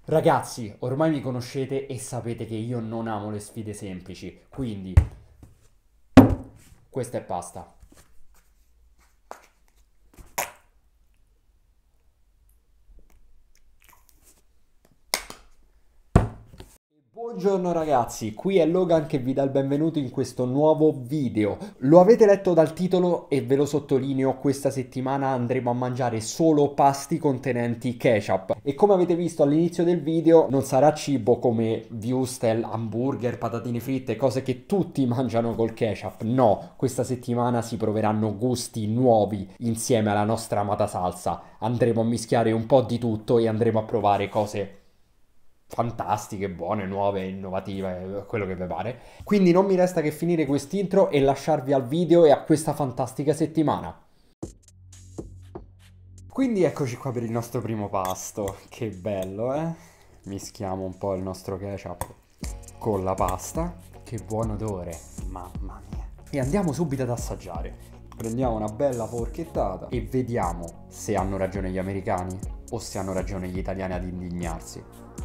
Ragazzi, ormai mi conoscete e sapete che io non amo le sfide semplici, quindi questa è pasta. Buongiorno ragazzi, qui è Logan che vi dà il benvenuto in questo nuovo video. Lo avete letto dal titolo e ve lo sottolineo, questa settimana andremo a mangiare solo pasti contenenti ketchup. E come avete visto all'inizio del video, non sarà cibo come wurstel, hamburger, patatine fritte, cose che tutti mangiano col ketchup. No, questa settimana si proveranno gusti nuovi insieme alla nostra amata salsa. Andremo a mischiare un po' di tutto e andremo a provare cose fantastiche, buone, nuove, innovative, quello che vi pare. Quindi non mi resta che finire quest'intro e lasciarvi al video e a questa fantastica settimana. Quindi eccoci qua per il nostro primo pasto. Che bello, eh? Mischiamo un po' il nostro ketchup con la pasta. Che buon odore, mamma mia. E andiamo subito ad assaggiare. Prendiamo una bella forchettata e vediamo se hanno ragione gli americani o se hanno ragione gli italiani ad indignarsi.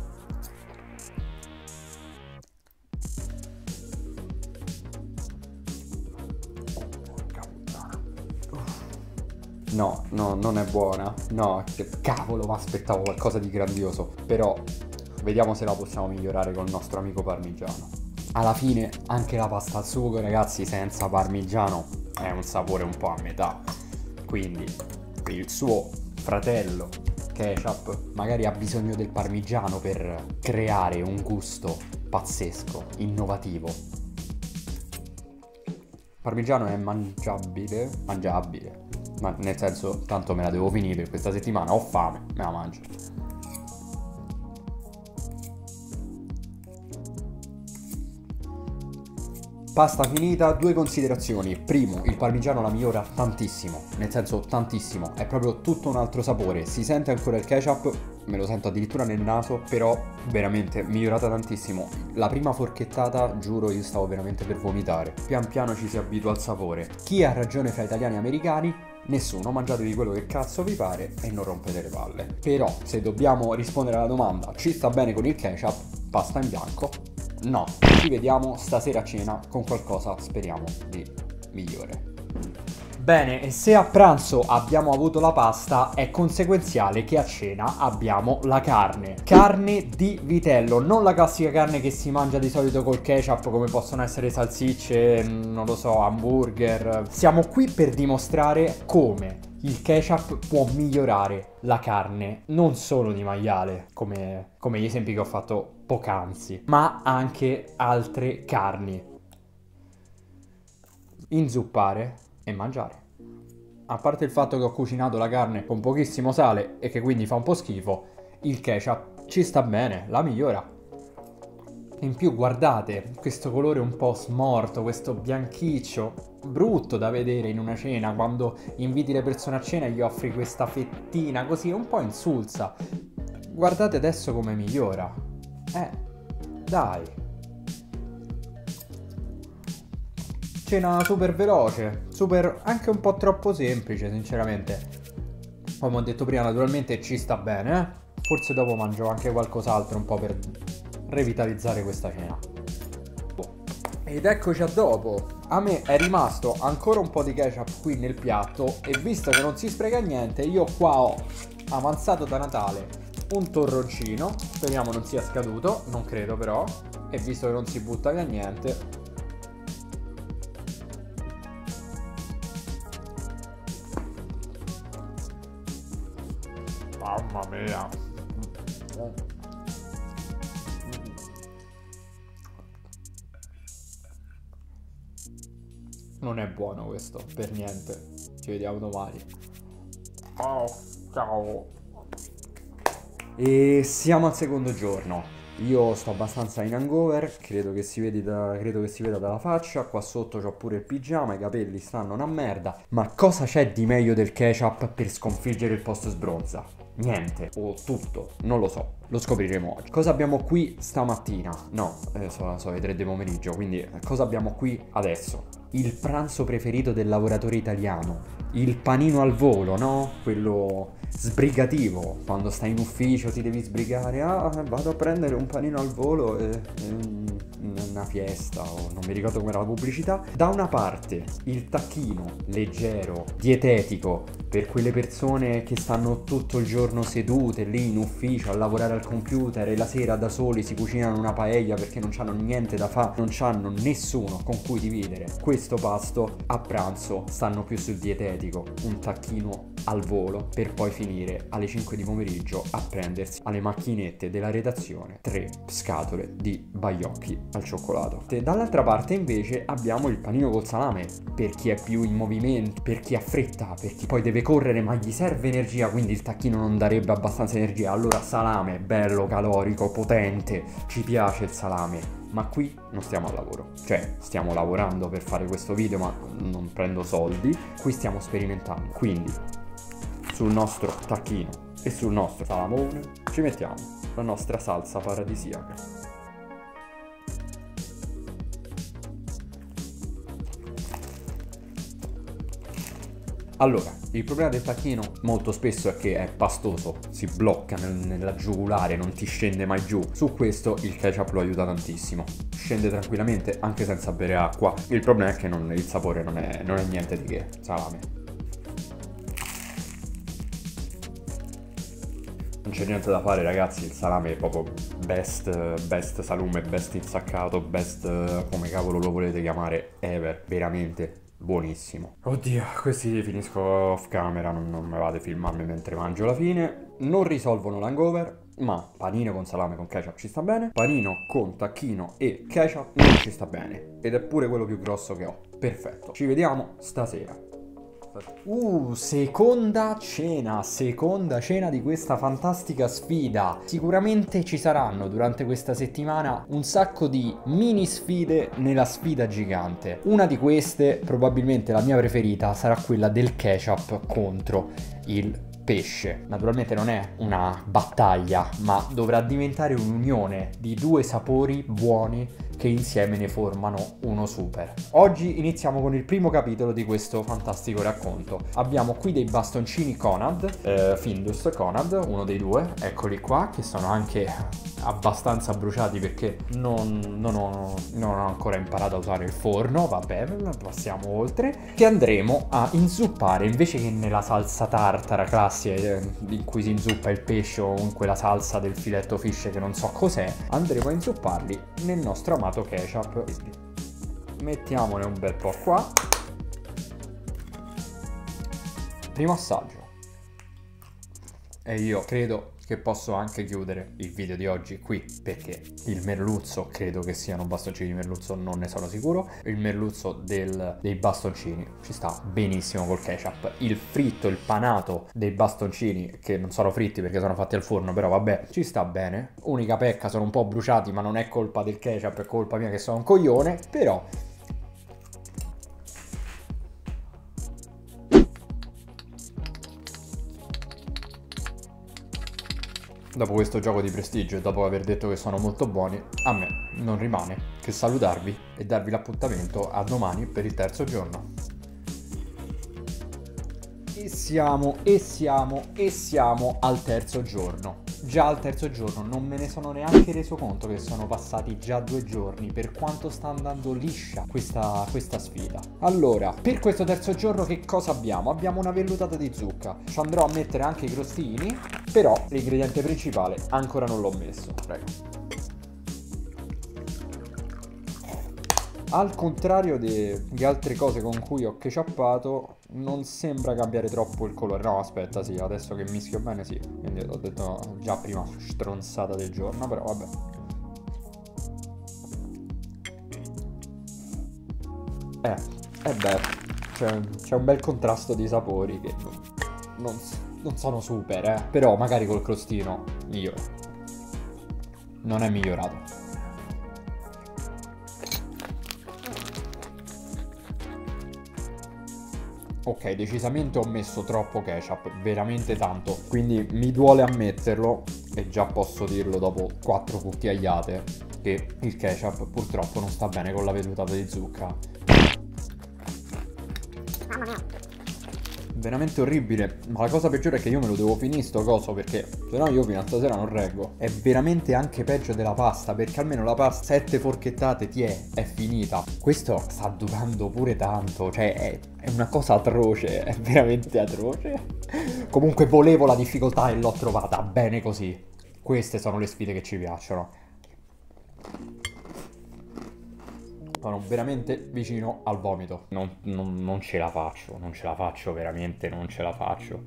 No, no, non è buona. No, che cavolo, mi aspettavo qualcosa di grandioso. Però vediamo se la possiamo migliorare col nostro amico parmigiano. Alla fine anche la pasta al sugo, ragazzi, senza parmigiano è un sapore un po' a metà. Quindi il suo fratello ketchup magari ha bisogno del parmigiano per creare un gusto pazzesco, innovativo. Parmigiano è mangiabile, mangiabile, ma nel senso, tanto me la devo finire per questa settimana, ho fame, me la mangio. Pasta finita, due considerazioni. Primo, il parmigiano la migliora tantissimo, nel senso tantissimo, è proprio tutto un altro sapore. Si sente ancora il ketchup, me lo sento addirittura nel naso, però veramente migliorata tantissimo. La prima forchettata, giuro, io stavo veramente per vomitare. Pian piano ci si abitua al sapore. Chi ha ragione fra italiani e americani? Nessuno, mangiatevi quello che cazzo vi pare e non rompete le palle. Però, se dobbiamo rispondere alla domanda, ci sta bene con il ketchup, pasta in bianco? No, ci vediamo stasera a cena con qualcosa, speriamo, di migliore. Bene, e se a pranzo abbiamo avuto la pasta, è conseguenziale che a cena abbiamo la carne. Carne di vitello, non la classica carne che si mangia di solito col ketchup, come possono essere salsicce, non lo so, hamburger. Siamo qui per dimostrare come il ketchup può migliorare la carne, non solo di maiale, come gli esempi che ho fatto poc'anzi, ma anche altre carni. Inzuppare e mangiare. A parte il fatto che ho cucinato la carne con pochissimo sale e che quindi fa un po' schifo, il ketchup ci sta bene, la migliora. In più guardate questo colore un po' smorto, questo bianchiccio, brutto da vedere in una cena, quando inviti le persone a cena e gli offri questa fettina così un po' insulsa. Guardate adesso come migliora. Dai. Cena super veloce, super anche un po' troppo semplice, sinceramente. Come ho detto prima, naturalmente ci sta bene, eh? Forse dopo mangio anche qualcos'altro un po' per revitalizzare questa cena. Ed eccoci a dopo. A me è rimasto ancora un po' di ketchup qui nel piatto e visto che non si spreca niente, io qua ho avanzato da Natale un torroncino, speriamo non sia scaduto, non credo però, e visto che non si butta via niente, mamma mia. Non è buono questo, per niente. Ci vediamo domani. Ciao, ciao. E siamo al secondo giorno. Io sto abbastanza in hangover, credo che si veda dalla faccia. Qua sotto c'ho pure il pigiama, i capelli stanno una merda. Ma cosa c'è di meglio del ketchup per sconfiggere il post sbronza? niente o tutto, non lo so, lo scopriremo oggi. Cosa abbiamo qui stamattina? No, sono le 3 del pomeriggio, quindi cosa abbiamo qui adesso? Il pranzo preferito del lavoratore italiano, il panino al volo, no? Quello sbrigativo, quando stai in ufficio ti devi sbrigare, vado a prendere un panino al volo una fiesta, o non mi ricordo com'era la pubblicità. Da una parte il tacchino leggero, dietetico, per quelle persone che stanno tutto il giorno sedute lì in ufficio a lavorare al computer e la sera da soli si cucinano una paella perché non hanno niente da fare, non hanno nessuno con cui dividere questo pasto. A pranzo stanno più sul dietetico, un tacchino al volo, per poi finire alle 5 di pomeriggio a prendersi alle macchinette della redazione 3 scatole di baiocchi al cioccolato. Dall'altra parte invece abbiamo il panino col salame, per chi è più in movimento, per chi ha fretta, per chi poi deve correre ma gli serve energia, quindi il tacchino non darebbe abbastanza energia, allora salame, bello calorico, potente, ci piace il salame. Ma qui non stiamo al lavoro, cioè stiamo lavorando per fare questo video ma non prendo soldi, qui stiamo sperimentando, quindi sul nostro tacchino e sul nostro salamone ci mettiamo la nostra salsa paradisiaca. Allora, il problema del tacchino molto spesso è che è pastoso, si blocca nella giugulare, non ti scende mai giù. Su questo il ketchup lo aiuta tantissimo, scende tranquillamente anche senza bere acqua. Il problema è che il sapore non è niente di che, salame. Non c'è niente da fare ragazzi, il salame è proprio best salume, best insaccato, best come cavolo lo volete chiamare ever, veramente buonissimo. Oddio, questi li finisco off camera, non mi vado a filmarmi mentre mangio alla fine. Non risolvono l'hangover, ma panino con salame con ketchup ci sta bene, panino con tacchino e ketchup non ci sta bene, ed è pure quello più grosso che ho. Perfetto, ci vediamo stasera. Seconda cena di questa fantastica sfida. Sicuramente ci saranno durante questa settimana un sacco di mini sfide nella sfida gigante. Una di queste, probabilmente la mia preferita, sarà quella del ketchup contro il pesce. Naturalmente non è una battaglia, ma dovrà diventare un'unione di due sapori buoni che insieme ne formano uno super. Oggi iniziamo con il primo capitolo di questo fantastico racconto. Abbiamo qui dei bastoncini Conad, Findus Conad, uno dei due, eccoli qua, che sono anche abbastanza bruciati perché non ho ancora imparato a usare il forno. Vabbè, passiamo oltre, che andremo a inzuppare invece che nella salsa tartara classica in cui si inzuppa il pesce o in quella salsa del filetto fish che non so cos'è. Andremo a inzupparli nel nostro amato ketchup. Mettiamone un bel po' qua. Primo assaggio. E io credo che posso anche chiudere il video di oggi qui, perché il merluzzo, credo che siano bastoncini di merluzzo, non ne sono sicuro, il merluzzo dei bastoncini ci sta benissimo col ketchup. Il fritto, il panato dei bastoncini, che non sono fritti perché sono fatti al forno, però vabbè, ci sta bene. Unica pecca, sono un po' bruciati, ma non è colpa del ketchup, è colpa mia che sono un coglione, però dopo questo gioco di prestigio e dopo aver detto che sono molto buoni, a me non rimane che salutarvi e darvi l'appuntamento a domani per il terzo giorno. E siamo al terzo giorno. Già al terzo giorno non me ne sono neanche reso conto che sono passati già 2 giorni, per quanto sta andando liscia questa sfida. Allora, per questo terzo giorno che cosa abbiamo? Abbiamo una vellutata di zucca. Ci andrò a mettere anche i crostini, però l'ingrediente principale ancora non l'ho messo. Prego. Al contrario di altre cose con cui ho ketchuppato, non sembra cambiare troppo il colore. No, aspetta, sì, adesso che mischio bene, sì. Quindi ho detto già prima stronzata del giorno, però vabbè. Beh, c'è un bel contrasto di sapori che non sono super, però magari col crostino migliore. Non è migliorato. Ok, decisamente ho messo troppo ketchup, veramente tanto. Quindi mi duole ammetterlo, e già posso dirlo dopo 4 cucchiaiate, che il ketchup purtroppo non sta bene con la velutata di zucca. Mamma mia. Veramente orribile, ma la cosa peggiore è che io me lo devo finire sto coso, perché se no io fino a stasera non reggo. È veramente anche peggio della pasta, perché almeno la pasta 7 forchettate è finita. Questo sta durando pure tanto, cioè è una cosa atroce, è veramente atroce. Comunque volevo la difficoltà e l'ho trovata, bene così. Queste sono le sfide che ci piacciono. Sono veramente vicino al vomito. Non ce la faccio, non ce la faccio, veramente non ce la faccio.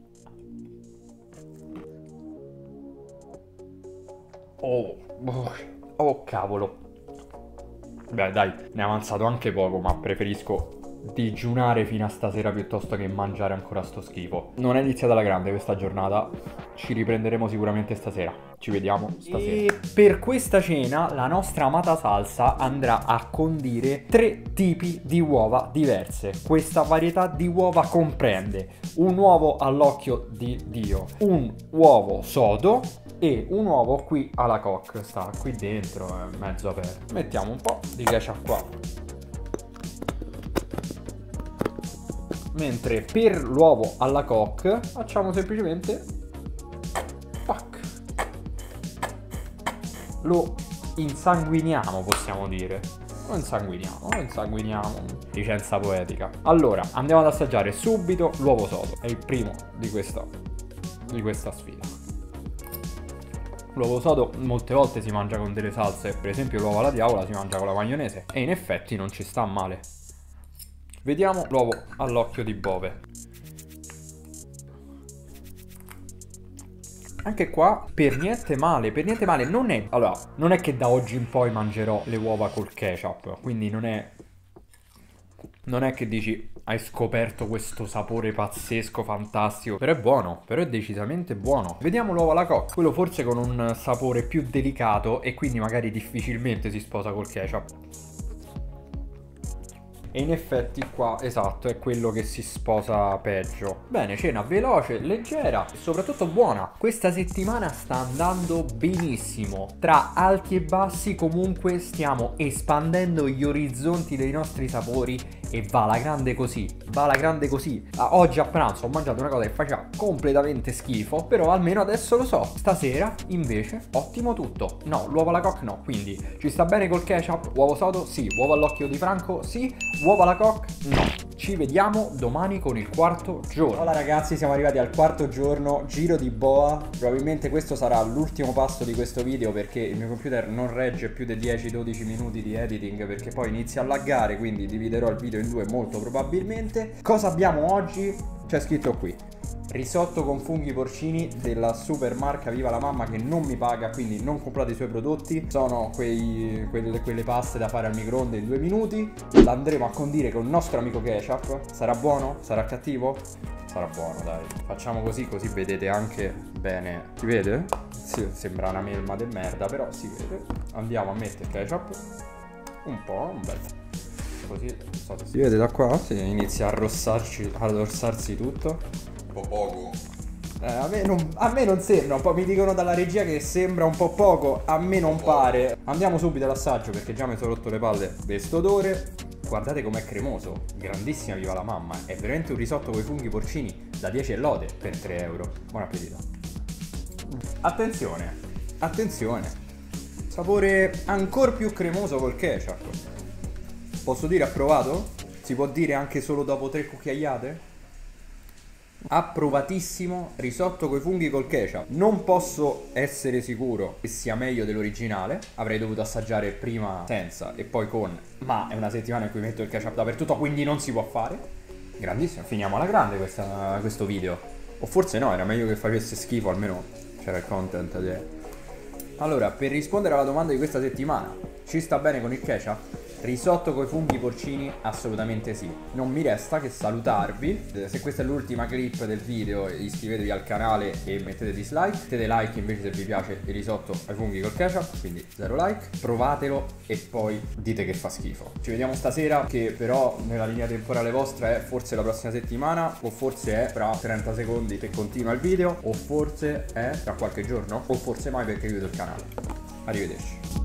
Oh cavolo. Beh dai, ne è avanzato anche poco, ma preferisco digiunare fino a stasera piuttosto che mangiare ancora sto schifo. Non è iniziata la grande questa giornata, ci riprenderemo sicuramente stasera. Ci vediamo stasera. E per questa cena la nostra amata salsa andrà a condire 3 tipi di uova diverse. Questa varietà di uova comprende un uovo all'occhio di Dio, un uovo sodo e un uovo qui alla coque. Sta qui dentro, è mezzo aperto. Mettiamo un po' di ketchup qua. Mentre per l'uovo alla coque facciamo semplicemente pac. Lo insanguiniamo, possiamo dire. Lo insanguiniamo. Licenza poetica. Allora, andiamo ad assaggiare subito l'uovo sodo. È il primo di questa sfida. L'uovo sodo molte volte si mangia con delle salse, per esempio l'uovo alla diavola si mangia con la maionese e in effetti non ci sta male. Vediamo l'uovo all'occhio di bove. Anche qua per niente male, non è... Allora, non è che da oggi in poi mangerò le uova col ketchup, quindi non è che dici hai scoperto questo sapore pazzesco, fantastico, però è buono, però è decisamente buono. Vediamo l'uovo alla coque, quello forse con un sapore più delicato e quindi magari difficilmente si sposa col ketchup. E in effetti qua, esatto, è quello che si sposa peggio. Bene, cena veloce, leggera e soprattutto buona. Questa settimana sta andando benissimo. Tra alti e bassi comunque stiamo espandendo gli orizzonti dei nostri sapori e va alla grande così, Oggi a pranzo ho mangiato una cosa che faceva completamente schifo, però almeno adesso lo so. Stasera invece ottimo tutto. No, l'uovo alla coque no, quindi ci sta bene col ketchup. Uovo sodo sì, uovo all'occhio di Franco sì, uovo alla coque no. Ci vediamo domani con il 4º giorno. Hola ragazzi, siamo arrivati al 4º giorno, giro di boa. Probabilmente questo sarà l'ultimo passo di questo video perché il mio computer non regge più dei 10-12 minuti di editing, perché poi inizia a laggare, quindi dividerò il video in due molto probabilmente. Cosa abbiamo oggi? C'è scritto qui: risotto con funghi porcini della super marca Viva la Mamma, che non mi paga, quindi non comprate i suoi prodotti. Sono quelle paste da fare al microonde in 2 minuti. L'andremo a condire con il nostro amico ketchup. Sarà buono? Sarà cattivo? Sarà buono, dai. Facciamo così vedete anche bene. Si vede? Sì, sembra una melma di merda, però si vede. Andiamo a mettere ketchup un po', un bel... Così, si vede da qua? Sì, inizia a rossarsi tutto. Un po' poco. A me non sembra, un po' mi dicono dalla regia che sembra un po' poco, a me non pare. Andiamo subito all'assaggio perché già mi sono rotto le palle di sto odore. Guardate com'è cremoso, grandissima Viva la Mamma. È veramente un risotto con i funghi porcini da 10 e lode per 3 euro. Buon appetito. Attenzione, sapore ancora più cremoso col ketchup. Posso dire approvato? Si può dire anche solo dopo 3 cucchiaiate? Approvatissimo, risotto coi funghi col ketchup. Non posso essere sicuro che sia meglio dell'originale. Avrei dovuto assaggiare prima senza e poi con, ma è una settimana in cui metto il ketchup dappertutto, quindi non si può fare. Grandissimo, finiamo alla grande questo video. O forse no, era meglio che facesse schifo, almeno c'era il content Allora, per rispondere alla domanda di questa settimana, ci sta bene con il ketchup? Risotto coi funghi porcini? Assolutamente sì. Non mi resta che salutarvi. Se questa è l'ultima clip del video, iscrivetevi al canale e mettete dislike. Mettete like invece se vi piace il risotto ai funghi col ketchup, quindi 0 like. Provatelo e poi dite che fa schifo. Ci vediamo stasera, che però nella linea temporale vostra è forse la prossima settimana, o forse è tra 30 secondi che continua il video, o forse è tra qualche giorno, o forse mai perché chiudo il canale. Arrivederci.